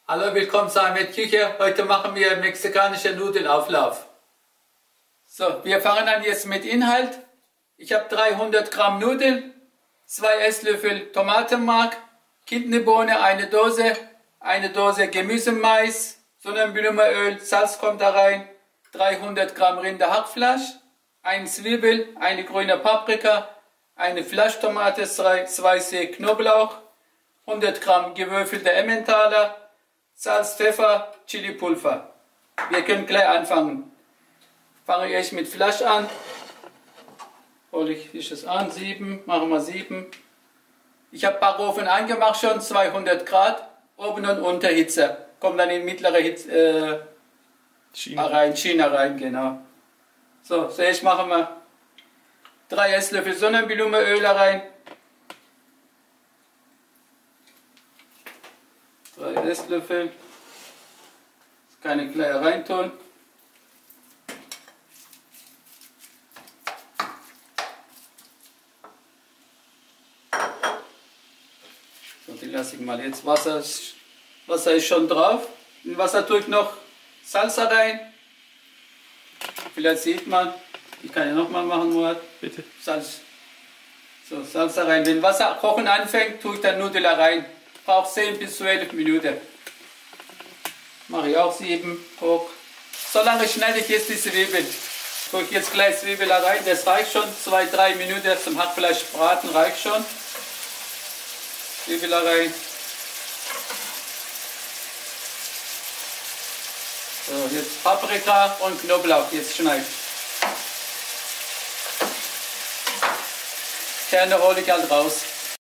Hallo, willkommen zu Ahmed Küche. Heute machen wir mexikanische Nudelauflauf. So, wir fangen an jetzt mit Inhalt. Ich habe 300 Gramm Nudeln, 2 Esslöffel Tomatenmark, Kidneybohne, eine Dose Gemüsemais, Sonnenblumenöl, Salz kommt da rein, 300 Gramm Rinderhackfleisch, eine Zwiebel, eine grüne Paprika, eine Fleischtomate, 2 Zeh Knoblauch, 100 Gramm gewürfelte Emmentaler, Salz, Pfeffer, Chilipulver. Wir können gleich anfangen. Fange ich mit Fleisch an. Hole ich es an, 7, machen wir 7. Ich habe Backofen angemacht schon, 200 Grad, oben und unter Hitze. Kommt dann in mittlere Hitze China rein, genau. So, jetzt machen wir 3 Esslöffel Sonnenblumenöl rein. 3 Esslöffel. Das kann ich gleich reintun. So, die lasse ich mal jetzt. Wasser ist schon drauf. In Wasser tue ich noch Salsa rein. Vielleicht sieht man. Ich kann ja nochmal machen, Murat. Bitte. Salz. So, Salsa rein. Wenn Wasser kochen anfängt, tue ich dann Nudeln rein. Braucht 10 bis 12 Minuten. Mache ich auch 7 hoch. Solange schneide ich jetzt die Zwiebeln. Tue ich jetzt gleich Zwiebeln rein. Das reicht schon. 2-3 Minuten zum Hackfleisch braten reicht schon. Zwiebeln rein. So, jetzt Paprika und Knoblauch. Jetzt schneiden. Kerne hole ich halt raus.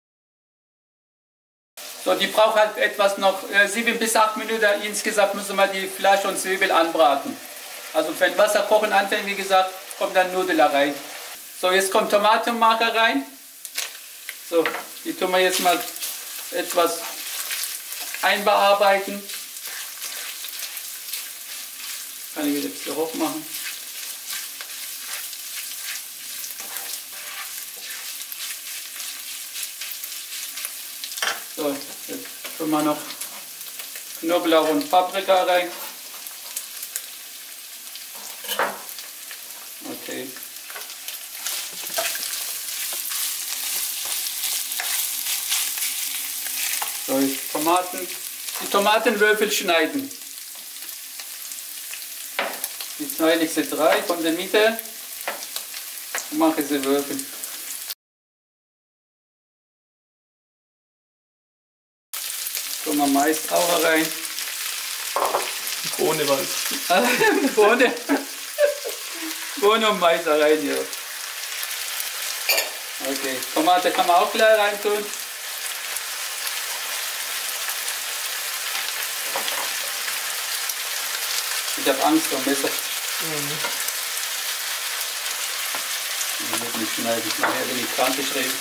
So, die braucht halt etwas noch 7 bis 8 Minuten. Insgesamt müssen wir die Fleisch und Zwiebel anbraten. Also wenn Wasser kochen anfängt, wie gesagt, kommt dann Nudeln rein. So, jetzt kommt Tomatenmark rein. So, die tun wir jetzt mal etwas einbearbeiten. Kann ich wieder ein bisschen hoch machen. So, jetzt tun wir noch Knoblauch und Paprika rein. Okay. So, jetzt Tomaten. Die Tomatenwürfel schneiden. Die schneide ich sie 3 von der Mitte und mache sie Würfel. Tun wir Mais auch rein. Ohne was. Bohnen und Mais rein, ja. Okay, Tomate kann man auch gleich rein tun. Ich habe Angst vor Messer. Ich muss nicht schneiden, nachher bin ich krank geschrieben.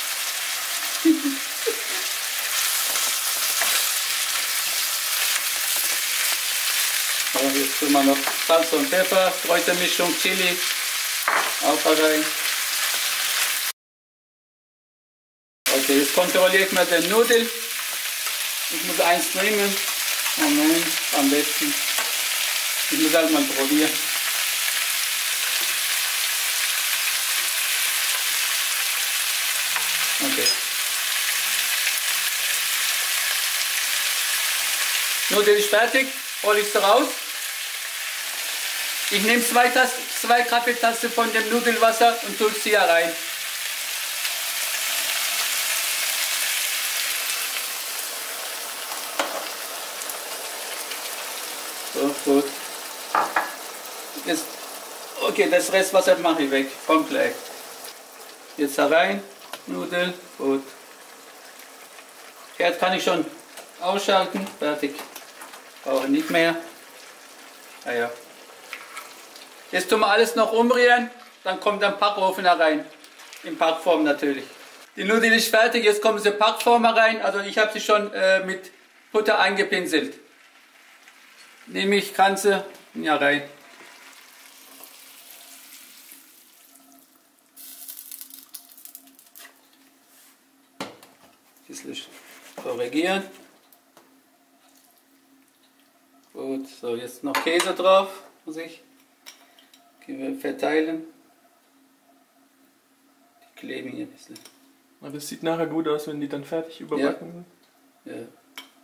So, jetzt tun wir noch Salz und Pfeffer, Kräutermischung, Chili, auch rein. Okay, jetzt kontrolliere ich mal den Nudeln. Ich muss eins nehmen. Moment, am besten. Ich muss halt mal probieren. Okay. Nudel ist fertig, hole ich es raus. Ich nehme 2 Kaffeetassen von dem Nudelwasser und tue sie hier rein. So, gut. Jetzt, okay, das Restwasser mache ich weg, kommt gleich. Jetzt da rein, Nudeln, gut. Herd kann ich schon ausschalten, fertig. Brauche nicht mehr. Ja. Jetzt tun wir alles noch umrühren, dann kommt der Backofen rein. In Backform natürlich. Die Nudeln ist fertig, jetzt kommen sie in Backform rein. Also ich habe sie schon mit Butter eingepinselt. Nehme ich Ganze ja rein. Ein bisschen korrigieren. Gut, so jetzt noch Käse drauf, muss ich verteilen. Die kleben hier ein bisschen. Das sieht nachher gut aus, wenn die dann fertig überbacken sind. Ja.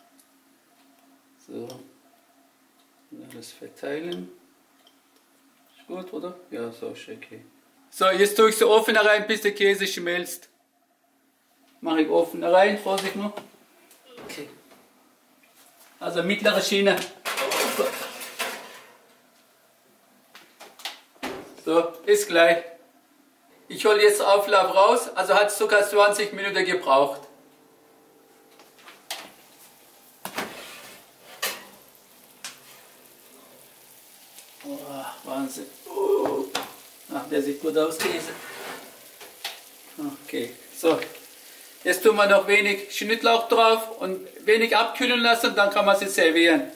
So. Und alles verteilen. Ist gut, oder? Ja, so ist okay. So, jetzt tue ich so Ofen rein, bis der Käse schmilzt. Mache ich Ofen rein, Vorsicht noch. Okay. Also mittlere Schiene. So, ist gleich. Ich hole jetzt Auflauf raus, also hat es sogar 20 Minuten gebraucht. Oh, Wahnsinn. Oh. Ach, der sieht gut aus, Käse. Okay, so. Jetzt tun wir noch wenig Schnittlauch drauf und wenig abkühlen lassen, dann kann man sie servieren.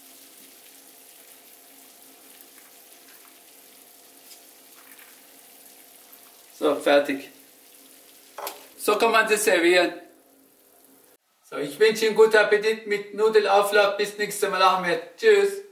So, fertig. So kann man sie servieren. So, ich wünsche Ihnen guten Appetit mit Nudelauflauf. Bis nächstes Mal, Ahmed. Tschüss.